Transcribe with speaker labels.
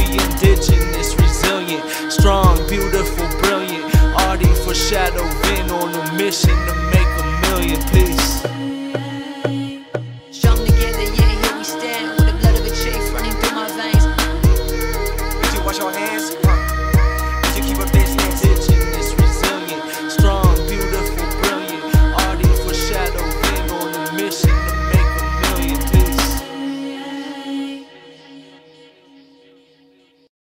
Speaker 1: indigenous, resilient, strong, beautiful, brilliant. Foreshadow, been on a mission to